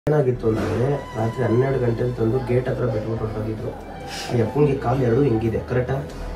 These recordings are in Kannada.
ಏನಾಗಿತ್ತು ಅಂದರೆ ರಾತ್ರಿ 12 ಗಂಟೆಗೆ ತಂದು ಗೇಟ್ ಹತ್ರ ಬಿಟ್ಬಿಟ್ಟು ಹೊರಟೋಗಿದ್ರು. ಆ ಯಪ್ಪಂಗೆ ಕಾಲು ಎರಡು ಹಿಂಗಿದೆ ಕರೆಕ್ಟಾ?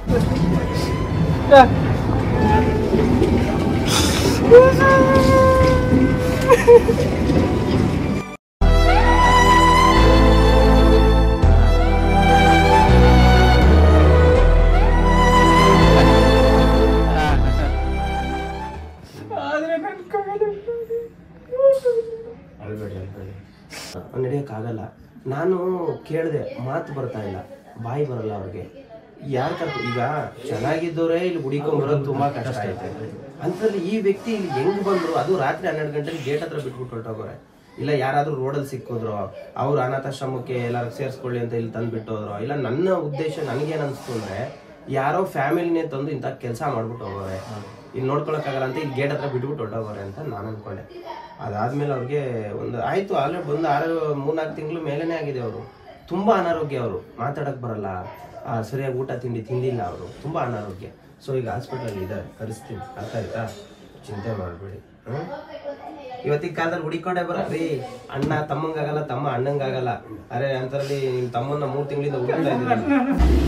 ನಡೆಯೋಕ್ಕಾಗಲ್ಲ. ನಾನು ಕೇಳಿದೆ, ಮಾತು ಬರ್ತಾ ಇಲ್ಲ, ಬಾಯಿ ಬರಲ್ಲ ಅವ್ರಿಗೆ. ಯಾರು ಈಗ ಚೆನ್ನಾಗಿದ್ದವರೇ ಇಲ್ಲಿ ಹುಡಿಕೊಂಡ್ಬರೋದು ತುಂಬ ಕಷ್ಟ ಐತೆ. ಅಂಥದ್ರಲ್ಲಿ ಈ ವ್ಯಕ್ತಿ ಇಲ್ಲಿ ಹೆಂಗ್ ಬಂದ್ರು? ಅದು ರಾತ್ರಿ 12 ಗಂಟೆಗೆ ಗೇಟ್ ಹತ್ರ ಬಿಟ್ಬಿಟ್ಟು ಹೊರಟೋಗೋರೆ. ಇಲ್ಲ ಯಾರಾದ್ರೂ ರೋಡಲ್ಲಿ ಸಿಕ್ಕಿದ್ರು, ಅವ್ರು ಅನಾಥಾಶ್ರಮಕ್ಕೆ ಎಲ್ಲರೂ ಸೇರಿಸ್ಕೊಳ್ಳಿ ಅಂತ ಇಲ್ಲಿ ತಂದು ಬಿಟ್ಟೋದ್ರು. ಇಲ್ಲ ನನ್ನ ಉದ್ದೇಶ ನನಗೇನು ಅನಿಸ್ತು ಅಂದರೆ, ಯಾರೋ ಫ್ಯಾಮಿಲಿನೇ ತಂದು ಇಂಥ ಕೆಲಸ ಮಾಡ್ಬಿಟ್ಟು ಹೋಗೋರೆ, ಇಲ್ಲಿ ನೋಡ್ಕೊಳಕ್ಕಾಗಲ್ಲ ಅಂತ ಇಲ್ಲಿ ಗೇಟ್ ಹತ್ರ ಬಿಟ್ಬಿಟ್ಟು ಹೊರಟೋಗೋರೆ ಅಂತ ನಾನು ಅನ್ಕೊಂಡೆ. ಅದಾದ್ಮೇಲೆ ಅವ್ರಿಗೆ ಒಂದು ಆಯ್ತು, ಆಲ್ರೆಡಿ ಬಂದು 3-4 ತಿಂಗಳು ಮೇಲೇನೆ ಆಗಿದೆ. ಅವರು ತುಂಬ ಅನಾರೋಗ್ಯ, ಅವರು ಮಾತಾಡಕ್ ಬರಲ್ಲ, ಸರಿಯಾಗಿ ಊಟ ತಿಂಡಿ ತಿಂದಿಲ್ಲ, ಅವರು ತುಂಬ ಅನಾರೋಗ್ಯ. ಸೊ ಈಗ ಹಾಸ್ಪಿಟಲ್ ಇದ್ದಾರೆ, ಕರೆಸ್ತೀನಿ, ಅರ್ಥ ಆಯ್ತಾ? ಚಿಂತೆ ಮಾಡಬೇಡಿ. ಇವತ್ತಿನ ಕಾಲದಲ್ಲಿ ಹುಡಿಕೊಂಡೇ ಬರೀ ಅಣ್ಣ ತಮ್ಮಂಗಾಗಲ್ಲ, ತಮ್ಮ ಅಣ್ಣಂಗಾಗಲ್ಲ. ಅರೆ ಅಂತರಲ್ಲಿ ನಿಮ್ಮ ತಮ್ಮನ್ನ 3 ತಿಂಗಳಿಂದ ಹುಡುಕ್ತಾ ಇದ್ದೀರಿ.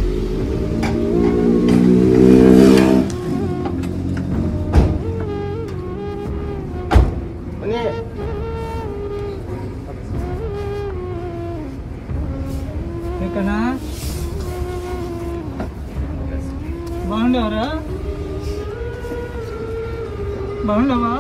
బాగుండవరా? బాగుండవా?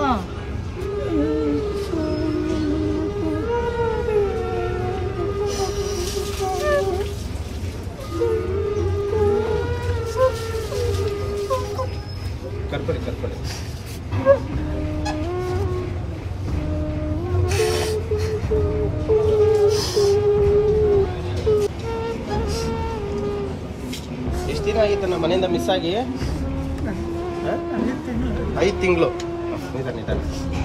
ಕರ್ಪಡಿ ಕರ್ಪಡಿ. ಎಷ್ಟು ದಿನ ಆಗಿತ್ತು ನಮ್ಮ ಮನೆಯಿಂದ ಮಿಸ್ ಆಗಿ? 5 ತಿಂಗಳು. ನಿಧಾನ ನಿಧಾನ.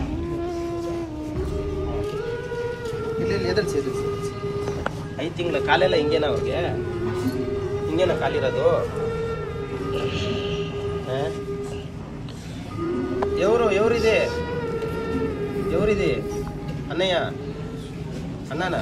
ಇಲ್ಲಿ ಎದುರಿಸಿ ಎದುರಿಸಿ. 5 ತಿಂಗಳ ಕಾಲೆಲ್ಲ ಹಿಂಗೇನ ಅವ್ರಿಗೆ? ಹಿಂಗೇನ ಕಾಲಿರೋದು? ಎವರಿದೆ ಎವರಿದೆ? ಅಣ್ಣಯ್ಯ ಅಣ್ಣನ?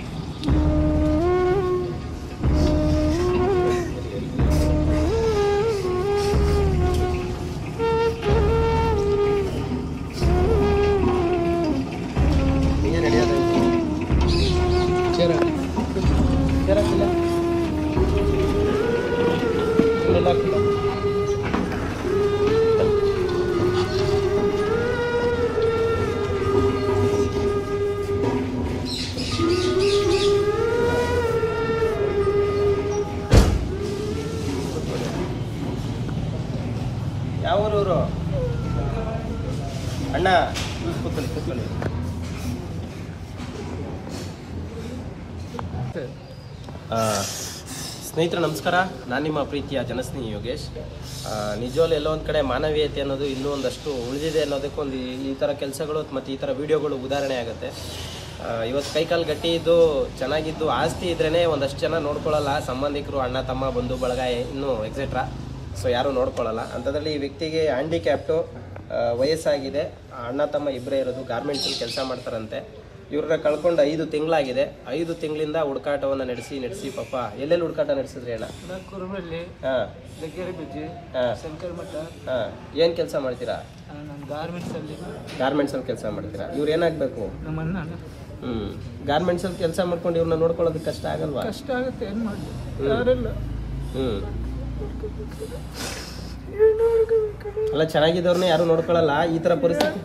ಯಾವ ಊರವರು? ಅಣ್ಣ ಕೂತ್ಕೊಳ್ಳಿ ಕೂತ್ಕೊಳ್ಳಿ. ಸ್ನೇಹಿತರೆ ನಮಸ್ಕಾರ, ನಾನು ನಿಮ್ಮ ಪ್ರೀತಿಯ ಜನಸ್ನೇಹಿ ಯೋಗೇಶ್. ನಿಜವಾಗ್ಲೂ ಎಲ್ಲೋ ಒಂದು ಕಡೆ ಮಾನವೀಯತೆ ಅನ್ನೋದು ಇನ್ನೂ ಒಂದಷ್ಟು ಉಳಿದಿದೆ ಅನ್ನೋದಕ್ಕೊಂದು ಈ ಥರ ಕೆಲಸಗಳು ಮತ್ತು ಈ ಥರ ವೀಡಿಯೋಗಳು ಉದಾಹರಣೆ ಆಗುತ್ತೆ. ಇವತ್ತು ಕೈಕಾಲು ಗಟ್ಟಿ ಇದ್ದು ಚೆನ್ನಾಗಿದ್ದು ಆಸ್ತಿ ಇದ್ರೇ ಒಂದಷ್ಟು ಜನ ನೋಡ್ಕೊಳ್ಳಲ್ಲ, ಸಂಬಂಧಿಕರು, ಅಣ್ಣ ತಮ್ಮ, ಬಂಧು ಬಳಗ, ಇನ್ನೂ ಎಕ್ಸೆಟ್ರಾ. ಸೊ ಯಾರೂ ನೋಡ್ಕೊಳ್ಳಲ್ಲ. ಅಂಥದ್ರಲ್ಲಿ ಈ ವ್ಯಕ್ತಿಗೆ ಹ್ಯಾಂಡಿಕ್ಯಾಪ್ಟು, ವಯಸ್ಸಾಗಿದೆ, ಅಣ್ಣ ತಮ್ಮ ಇಬ್ಬರೇ ಇರೋದು, ಗಾರ್ಮೆಂಟ್ಸಲ್ಲಿ ಕೆಲಸ ಮಾಡ್ತಾರಂತೆ. ಇವ್ರನ್ನ ಕಳ್ಕೊಂಡು 5 ತಿಂಗಳಾಗಿದೆ. 5 ತಿಂಗಳಿಂದ ಹುಡುಕಾಟವನ್ನು ನಡೆಸಿ ಪಾಪ ಎಲ್ಲೆಲ್ಲಿ ಹುಡುಕಾಟ ನಡೆಸಿದ್ರಿ ಅಣ್ಣ? ಕುರುಬಲ್ಲಿ, ಲಗ್ಗೆರೆಬಿಜ್ಜಿ, ಶಂಕರ ಮಠ. ಏನು ಕೆಲಸ ಮಾಡ್ತೀರಾ? ಗಾರ್ಮೆಂಟ್ಸಲ್ಲಿ ಕೆಲಸ ಮಾಡ್ತೀರಾ? ಇವ್ರು ಏನಾಗಬೇಕು? ನಮ್ಮ ಅಣ್ಣ. ಗಾರ್ಮೆಂಟ್ಸಲ್ಲಿ ಕೆಲಸ ಮಾಡ್ಕೊಂಡು ಇವ್ರನ್ನ ನೋಡ್ಕೊಳ್ಳೋದಕ್ಕೆ ಕಷ್ಟ ಆಗಲ್ವಾ? ಕಷ್ಟ ಆಗುತ್ತೆ, ಏನು ಮಾಡಿ ಯಾರೆಲ್ಲ. ಅಲ್ಲ, ಚೆನ್ನಾಗಿದ್ದವ್ರನ್ನ ಯಾರು ನೋಡ್ಕೊಳ್ಳಲ್ಲ, ಈ ಥರ ಪರಿಸ್ಥಿತಿ.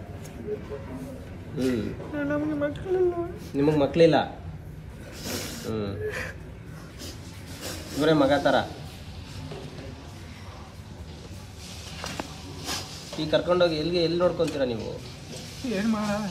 ನಮಗೆ ಮಕ್ಕಳಿಲ್ಲ. ನಿಮಗೆ ಮಕ್ಕಳಿಲ್ಲ? ಇವರೇ ಮಗ ಥರ. ಈಗ ಕರ್ಕೊಂಡೋಗಿ ಎಲ್ಲಿ ನೋಡ್ಕೊತೀರಾ ನೀವು? ಏನು ಮಾಡೋಣ?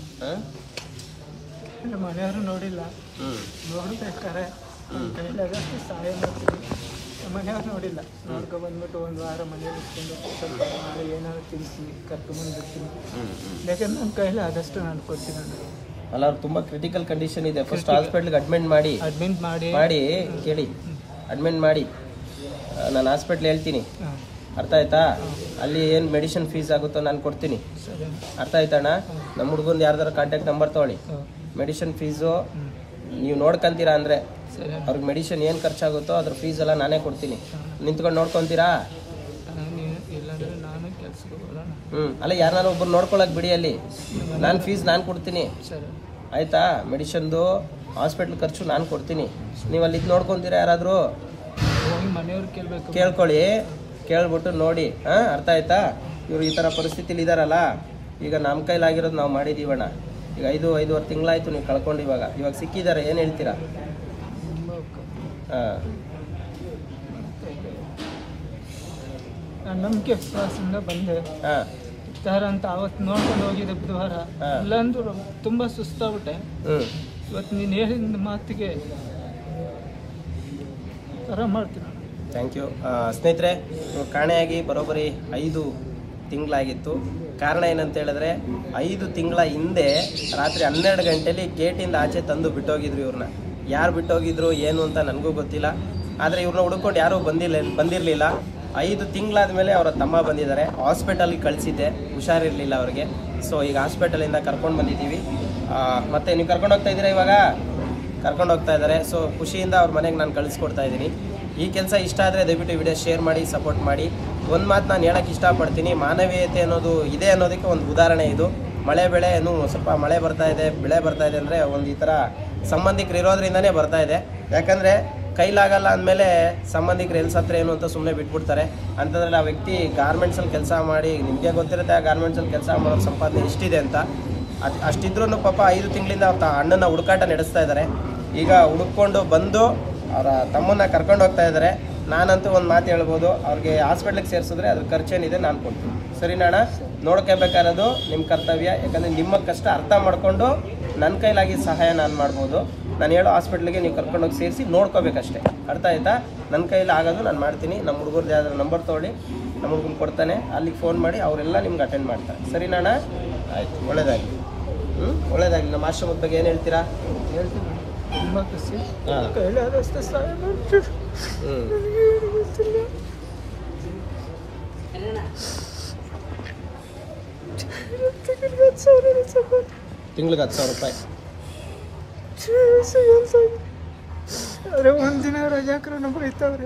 ಮನೆಯವರು ನೋಡಿಲ್ಲ, ನೋಡ್ಬೇಕಾರೆ ಕೈಲಾದಷ್ಟು ಸಹಾಯ ಮಾಡ್ತೀವಿ. ಮನೆಯವ್ರು ನೋಡಿಲ್ಲ, ನೋಡ್ಕೊಂಡ್ಬಂದ್ಬಿಟ್ಟು 1 ವಾರ ಮನೇಲಿ ಇಟ್ಕೊಂಡು ಸ್ವಲ್ಪ ನಾಳೆ ಏನಾದ್ರು ತಿನ್ನಿಸಿ ಕರ್ಕೊಂಡ್ಬಂದ್ಬಿಡ್ತೀನಿ. ಯಾಕಂದ್ರೆ ನನ್ನ ಕೈಲಿ ಆದಷ್ಟು ನಾನು ಕೊಡ್ತೀನಿ. ಅಲ್ಲ, ಅವ್ರು ತುಂಬ ಕ್ರಿಟಿಕಲ್ ಕಂಡೀಷನ್ ಇದೆ. ಫಸ್ಟ್ ಹಾಸ್ಪಿಟ್ಲಿಗೆ ಅಡ್ಮಿಟ್ ಮಾಡಿ ಕೇಳಿ, ಅಡ್ಮಿಟ್ ಮಾಡಿ. ನಾನು ಹಾಸ್ಪಿಟ್ಲ್ ಹೇಳ್ತೀನಿ, ಅರ್ಥ ಆಯ್ತಾ? ಅಲ್ಲಿ ಏನು ಮೆಡಿಸಿನ್ ಫೀಸ್ ಆಗುತ್ತೋ ನಾನು ಕೊಡ್ತೀನಿ. ಸರಿ ಅರ್ಥ ಆಯ್ತಣ್ಣ? ನಮ್ಮ ಹುಡುಗಂದು ಯಾರ್ದಾರ ಕಾಂಟ್ಯಾಕ್ಟ್ ನಂಬರ್ ತೊಗೊಳ್ಳಿ. ಮೆಡಿಸಿನ್ ಫೀಸು ನೀವು ನೋಡ್ಕೊಂತೀರಾ ಅಂದರೆ ಸರಿ ಅವ್ರಿಗೆ ಮೆಡಿಸಿನ್ ಏನು ಖರ್ಚಾಗುತ್ತೋ ಅದ್ರ ಫೀಸ್ ಎಲ್ಲ ನಾನೇ ಕೊಡ್ತೀನಿ. ನಿಂತ್ಕೊಂಡು ನೋಡ್ಕೊತೀರಾ? ಇಲ್ಲಾಂದ್ರೆ ನಾನು ಕೆಲ್ಸಕ್ಕೆ ಹೋಗೋಣ. ಅಲ್ಲ ಯಾರನ್ನಾರು ಒಬ್ಬರು ನೋಡ್ಕೊಳಕ್ ಬಿಡಿ, ಅಲ್ಲಿ ನಾನು ಫೀಸ್ ನಾನು ಕೊಡ್ತೀನಿ. ಸರಿ ಆಯಿತಾ? ಮೆಡಿಷನ್ದು ಹಾಸ್ಪಿಟ್ಲ್ ಖರ್ಚು ನಾನು ಕೊಡ್ತೀನಿ. ನೀವು ಅಲ್ಲಿ ನೋಡ್ಕೊತೀರಾ? ಯಾರಾದರೂ ಹೋಗಿ ಮನೆಯವ್ರು ಕೇಳ್ಕೊಳ್ಳಿ, ಕೇಳ್ಬಿಟ್ಟು ನೋಡಿ. ಹಾಂ, ಅರ್ಥ ಆಯ್ತಾ? ಇವರು ಈ ಥರ ಪರಿಸ್ಥಿತಿಲಿ ಇದ್ದಾರಲ್ಲ, ಈಗ ನಮ್ಮ ಕೈಲಾಗಿರೋದು ನಾವು ಮಾಡಿದ್ದೀವಣ್ಣ. ಈಗ 5-5.5 ತಿಂಗಳಾಯ್ತು ನೀವು ಕಳ್ಕೊಂಡು. ಇವಾಗ ಸಿಕ್ಕಿದ್ದಾರೆ, ಏನು ಹೇಳ್ತೀರಾ? ಹಾಂ, ನಾನು ನಂಬಿಕೆ ವಿಶ್ವಾಸದಿಂದ ಬಂದೆ. ಹಾಂ, ಥರ ಅಂತ ಅವತ್ತು ನೋಡ್ಕೊಂಡು ಹೋಗಿದ್ದೆ ಬುಧವಾರ. ಇಲ್ಲಾಂದ್ರೂ ತುಂಬ ಸುಸ್ತಾಗ್ಬಿಟ್ಟೆ. ಇವತ್ತು ನೀನು ಹೇಳಿದ ಮಾತಿಗೆ ಥರ ಮಾಡ್ತೀನಿ. Thank you. ಸ್ನೇಹಿತರೆ, ಕಾಣೆಯಾಗಿ ಬರೋಬ್ಬರಿ 5 ತಿಂಗಳಾಗಿತ್ತು. ಕಾರಣ ಏನಂತ ಹೇಳಿದ್ರೆ 5 ತಿಂಗಳ ಹಿಂದೆ ರಾತ್ರಿ 12 ಗಂಟೆಲಿ ಗೇಟಿಂದ ಆಚೆ ತಂದು ಬಿಟ್ಟೋಗಿದ್ರು ಇವ್ರನ್ನ. ಯಾರು ಬಿಟ್ಟೋಗಿದ್ರು ಏನು ಅಂತ ನನಗೂ ಗೊತ್ತಿಲ್ಲ. ಆದರೆ ಇವ್ರನ್ನ ಹುಡ್ಕೊಂಡು ಯಾರೂ ಬಂದಿರಲಿಲ್ಲ. 5 ತಿಂಗಳಾದ ಮೇಲೆ ಅವರ ತಮ್ಮ ಬಂದಿದ್ದಾರೆ. ಹಾಸ್ಪಿಟಲ್ಗೆ ಕಳಿಸಿದ್ದೆ, ಹುಷಾರಿರಲಿಲ್ಲ ಅವ್ರಿಗೆ. ಸೊ ಈಗ ಹಾಸ್ಪಿಟಲಿಂದ ಕರ್ಕೊಂಡು ಬಂದಿದ್ದೀವಿ. ಮತ್ತು ನೀವು ಕರ್ಕೊಂಡು ಹೋಗ್ತಾ ಇದ್ದೀರಾ? ಇವಾಗ ಕರ್ಕೊಂಡು ಹೋಗ್ತಾ ಇದ್ದಾರೆ. ಸೊ ಖುಷಿಯಿಂದ ಅವ್ರ ಮನೆಗೆ ನಾನು ಕಳಿಸ್ಕೊಡ್ತಾ ಇದ್ದೀನಿ. ಈ ಕೆಲಸ ಇಷ್ಟ ಆದರೆ ದಯವಿಟ್ಟು ವಿಡಿಯೋ ಶೇರ್ ಮಾಡಿ, ಸಪೋರ್ಟ್ ಮಾಡಿ. ಒಂದು ಮಾತು ನಾನು ಹೇಳೋಕ್ಕೆ ಇಷ್ಟಪಡ್ತೀನಿ, ಮಾನವೀಯತೆ ಅನ್ನೋದು ಇದೆ ಅನ್ನೋದಕ್ಕೆ ಒಂದು ಉದಾಹರಣೆ ಇದು. ಬೆಳೆ ಸ್ವಲ್ಪ ಮಳೆ ಬರ್ತಾ ಇದೆ, ಬೆಳೆ ಬರ್ತಾ ಇದೆ ಅಂದರೆ ಒಂದು ಈ ಥರ ಸಂಬಂಧಿಕರು ಇರೋದ್ರಿಂದನೇ ಬರ್ತಾ ಇದೆ. ಯಾಕಂದರೆ ಕೈಲಾಗಲ್ಲ ಅಂದಮೇಲೆ ಸಂಬಂಧಿಕರು ಎಲ್ಲಿ ಸತ್ರ ಏನು ಅಂತ ಸುಮ್ಮನೆ ಬಿಟ್ಬಿಡ್ತಾರೆ. ಅಂಥದ್ರಲ್ಲಿ ಆ ವ್ಯಕ್ತಿ ಗಾರ್ಮೆಂಟ್ಸಲ್ಲಿ ಕೆಲಸ ಮಾಡಿ, ನಿಮಗೆ ಗೊತ್ತಿರುತ್ತೆ ಆ ಗಾರ್ಮೆಂಟ್ಸಲ್ಲಿ ಕೆಲಸ ಮಾಡೋ ಸಂಪಾದನೆ ಎಷ್ಟಿದೆ ಅಂತ. ಅಷ್ಟಿದ್ರೂ ಪಾಪ 5 ತಿಂಗಳಿಂದ ಅವ್ರ ಅಣ್ಣನ ಹುಡುಕಾಟ ನಡೆಸ್ತಾ ಇದ್ದಾರೆ. ಈಗ ಹುಡುಕೊಂಡು ಬಂದು ಅವರ ತಮ್ಮನ್ನ ಕರ್ಕೊಂಡು ಹೋಗ್ತಾ ಇದ್ದಾರೆ. ನಾನಂತೂ ಒಂದು ಮಾತು ಹೇಳ್ಬೋದು, ಅವ್ರಿಗೆ ಹಾಸ್ಪಿಟ್ಲಿಗೆ ಸೇರಿಸಿದ್ರೆ ಅದ್ರ ಖರ್ಚೇನಿದೆ ನಾನು ಕೊಡ್ತೀನಿ. ಸರಿನಾ ಅಣ್ಣ? ನೋಡ್ಕೋಬೇಕಾಗಿರೋದು ನಿಮ್ಮ ಕರ್ತವ್ಯ. ಯಾಕಂದರೆ ನಿಮ್ಮ ಕಷ್ಟ ಅರ್ಥ ಮಾಡಿಕೊಂಡು ನನ್ನ ಕೈಲಾಗಿ ಸಹಾಯ ನಾನು ಮಾಡ್ಬೋದು. ನಾನು ಹೇಳೋ ಹಾಸ್ಪಿಟ್ಲಿಗೆ ನೀವು ಕರ್ಕೊಂಡೋಗಿ ಸೇರಿಸಿ ನೋಡ್ಕೋಬೇಕಷ್ಟೇ. ಅರ್ಥ ಆಯ್ತಾ? ನನ್ನ ಕೈಲಿ ಆಗೋದು ನಾನು ಮಾಡ್ತೀನಿ. ನಮ್ಮ ಹುಡುಗರ್ದು ಯಾವ್ದಾದ್ರು ನಂಬರ್ ತೊಗೊಳ್ಳಿ, ನಮ್ಮ ಹುಡುಗನ ಕೊಡ್ತಾನೆ, ಅಲ್ಲಿಗೆ ಫೋನ್ ಮಾಡಿ ಅವರೆಲ್ಲ ನಿಮ್ಗೆ ಅಟೆಂಡ್ ಮಾಡ್ತಾರೆ. ಸರಿನಾ ಅಣ್ಣ? ಆಯಿತು, ಒಳ್ಳೇದಾಗಲಿ. ಒಳ್ಳೇದಾಗಲಿ. ನಮ್ಮ ಆಶ್ರಮದ ಬಗ್ಗೆ ಏನು ಹೇಳ್ತೀರಾ? ಹೇಳ್ತೀನಿ, ತುಂಬ ಖುಷಿ. ಹಾಂ, ಕೈಲಾದಷ್ಟು ಸಹಾಯ ಮಾಡ್ತೀವಿ. ತಿಂಗ್ಳಿಗೆ 10,000 ರೂಪಾಯಿ. ಅರೆ ಒಂದಿನ ರಜಾಕರನ್ನು ಬೈತಾವ್ರೆ.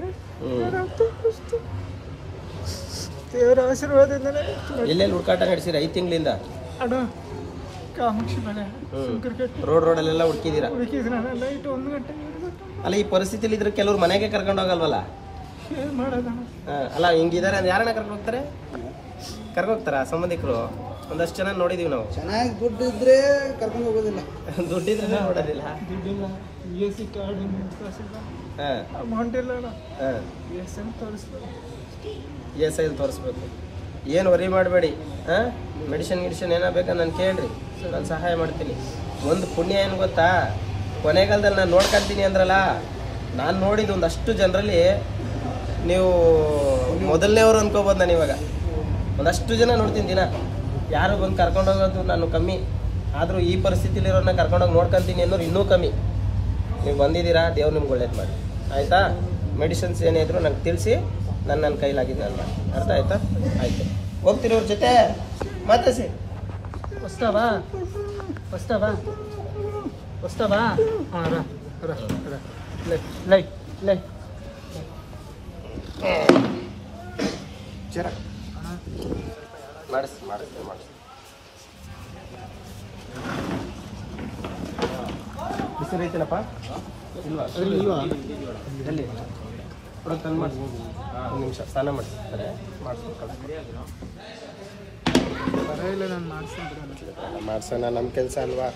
ದೇವರ ಆಶೀರ್ವಾದದಿಂದಲೇ. ಎಲ್ಲೆಲ್ಲಿ ಹುಡುಕಾಟ ನಡೆಸಿರಿ 5 ತಿಂಗಳಿಂದ? ಅಣ್ಣ, ಕಾಮಾಕ್ಷಿ ಮನೆ ರೋಡಲ್ಲೆಲ್ಲ ಹುಡುಕಿದ್ದೀರಾ? ಹುಡುಕಿದ್ರೆ ಲೈಟ್ 1 ಗಂಟೆ. ಅಲ್ಲ, ಈ ಪರಿಸ್ಥಿತಿಲಿ ಇದ್ರೆ ಕೆಲವ್ರು ಮನೆಗೆ ಕರ್ಕೊಂಡು ಹೋಗಲ್ವಲ್ಲ? ಏನು ಮಾಡೋದಣ್ಣ? ಅಲ್ಲ, ಹಿಂಗಿದ್ದಾರೆ ಅಂದ್ರೆ ಯಾರನ್ನ ಕರ್ಕೊಂಡು ಹೋಗ್ತಾರೆ? ಕರ್ಕೋಗ್ತಾರ ಸಂಬಂಧಿಕರು? ಒಂದಷ್ಟು ಜನ ನೋಡಿದೀವಿ ನಾವು. ಚೆನ್ನಾಗಿ ದುಡ್ಡು ಇದ್ರೆ ಕರ್ಕೊಂಡು ಹೋಗೋದಿಲ್ಲ. ದುಡ್ಡಿದ್ರೆ ನೋಡೋದಿಲ್ಲ. ದುಡ್ಡಿಲ್ಲ, ESC ಕಾರ್ಡ್ ಅಮೌಂಟ್ ಇಲ್ಲ ಅಣ್ಣ. ESI ತೋರಿಸ್ಬೇಕು. ESI ತೋರಿಸ್ಬೇಕು. ಏನು ವರಿ ಮಾಡಬೇಡಿ. ಮೆಡಿಸಿನ್ ಏನೋ ಬೇಕಾ ನಾನು ಕೇಳ್ರಿ, ನಾನು ಸಹಾಯ ಮಾಡ್ತೀನಿ. ಒಂದು ಪುಣ್ಯ ಏನು ಗೊತ್ತಾ, ಕೊನೆಗಾಲದಲ್ಲಿ ನಾನು ನೋಡ್ಕೊತೀನಿ ಅಂದ್ರಲ್ಲ, ನಾನು ನೋಡಿದ್ದು ಒಂದಷ್ಟು ಜನರಲ್ಲಿ ನೀವು ಮೊದಲನೇವರು ಅನ್ಕೋಬೋದು. ನಾನು ಇವಾಗ ಒಂದಷ್ಟು ಜನ ನೋಡ್ತೀನಿ ದಿನ. ಯಾರು ಬಂದು ಕರ್ಕೊಂಡು ಹೋಗೋದು ನಾನು ಕಮ್ಮಿ, ಆದರೂ ಈ ಪರಿಸ್ಥಿತಿಲಿರೋನ್ನ ಕರ್ಕೊಂಡೋಗಿ ನೋಡ್ಕೊತೀನಿ ಅನ್ನೋರು ಇನ್ನೂ ಕಮ್ಮಿ. ನೀವು ಬಂದಿದ್ದೀರಾ, ದೇವ್ರು ನಿಮ್ಗೆ ಒಳ್ಳೇದು ಮಾಡಿ. ಆಯಿತಾ? ಮೆಡಿಸಿನ್ಸ್ ಏನೇ ಇದ್ರು ನಂಗೆ ತಿಳಿಸಿ, ನನ್ನ ಕೈಲಾಗಿದ್ದು ನಾನು ಮಾಡಿ. ಅರ್ಥ ಆಯ್ತಾ? ಆಯಿತು, ಹೋಗ್ತಿರೋರ ಜೊತೆ ಮಾತಾಸಿ. ವಸ್ತಾವಾ ಹಾಂ, ಲೈ ಚರ ಮಾಡಿಸಿ. ಬಿಸಿಲು ಐತೇನಪ್ಪ? ಇಲ್ವಾ? ಎಲ್ಲಿ ಹೊರಗೆ ತಂದು ಮಾಡಿಸಿ. 1 ನಿಮಿಷ ಸ್ನಾನ ಮಾಡಿಸ್ತಾರೆ, ಮಾಡಿಸ್ಬೇಕಲ್ಲ. ಪರವಾಗಿಲ್ಲ, ನಾನು ಮಾಡ್ಸೋಣ, ನಮ್ಮ ಕೆಲಸ ಅಲ್ವಾ?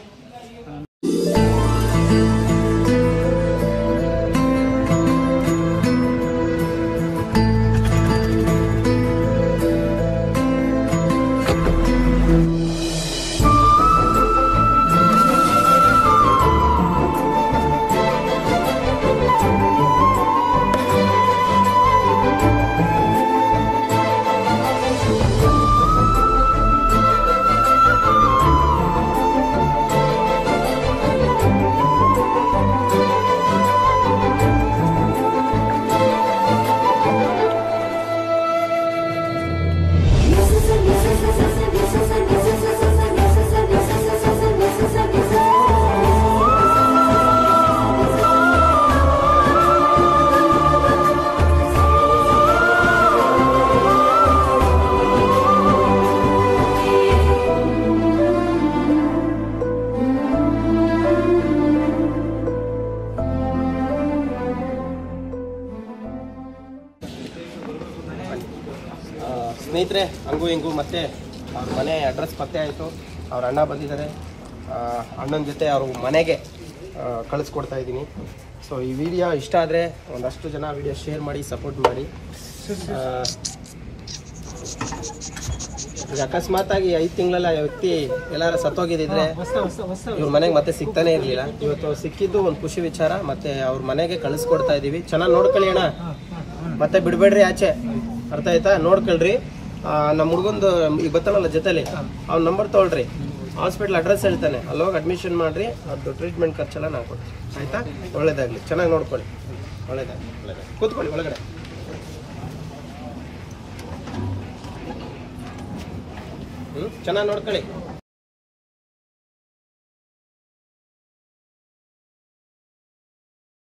ಸ್ನೇಹಿತರೆ, ಹಂಗೂ ಹಿಂಗೂ ಮತ್ತೆ ಅವ್ರ ಮನೆ ಅಡ್ರೆಸ್ ಪತ್ತೆ ಆಯಿತು. ಅವ್ರ ಅಣ್ಣ ಬಂದಿದ್ದಾರೆ, ಅಣ್ಣನ ಜೊತೆ ಅವ್ರ ಮನೆಗೆ ಕಳಿಸ್ಕೊಡ್ತಾ ಇದ್ದೀನಿ. ಸೊ ಈ ವಿಡಿಯೋ ಇಷ್ಟ ಆದರೆ ಒಂದಷ್ಟು ಜನ ವಿಡಿಯೋ ಶೇರ್ ಮಾಡಿ, ಸಪೋರ್ಟ್ ಮಾಡಿ. ಈಗ ಅಕಸ್ಮಾತಾಗಿ 5 ತಿಂಗಳಲ್ಲಿ ಆ ವ್ಯಕ್ತಿ ಎಲ್ಲಾರು ಸತ್ತೋಗಿದ್ದಿದ್ರೆ ಇವ್ರ ಮನೆಗೆ ಮತ್ತೆ ಸಿಗ್ತಾನೆ ಇರಲಿಲ್ಲ. ಇವತ್ತು ಸಿಕ್ಕಿದ್ದು ಒಂದು ಖುಷಿ ವಿಚಾರ. ಮತ್ತೆ ಅವ್ರ ಮನೆಗೆ ಕಳಿಸ್ಕೊಡ್ತಾ ಇದ್ದೀವಿ. ಚೆನ್ನಾಗಿ ನೋಡ್ಕೊಳ್ಳಿ ಅಣ್ಣ, ಮತ್ತೆ ಬಿಡಬೇಡ್ರಿ ಆಚೆ, ಅರ್ಥ ಆಯ್ತಾ? ನೋಡ್ಕೊಳ್ರಿ. ನಮ್ಮ ಹುಡುಗಂದು ಈಗ ಬರ್ತಾನಲ್ಲ ಜೊತೆಲಿ, ಅವ್ನ ನಂಬರ್ ತೊಗೊಳ್ರಿ, ಹಾಸ್ಪಿಟ್ಲ್ ಅಡ್ರೆಸ್ ಹೇಳ್ತಾನೆ, ಅಲ್ಲಿ ಹೋಗಿ ಅಡ್ಮಿಷನ್ ಮಾಡಿರಿ. ಅದು ಟ್ರೀಟ್ಮೆಂಟ್ ಖರ್ಚೆಲ್ಲ ನಾವು ಕೊಡ್ತೀವಿ, ಆಯಿತಾ? ಒಳ್ಳೇದಾಗಲಿ, ಚೆನ್ನಾಗಿ ನೋಡ್ಕೊಳ್ಳಿ. ಒಳ್ಳೇದಾಗಲಿ, ಕೂತ್ಕೊಳ್ಳಿ ಒಳಗಡೆ. ಚೆನ್ನಾಗಿ ನೋಡ್ಕೊಳ್ಳಿ.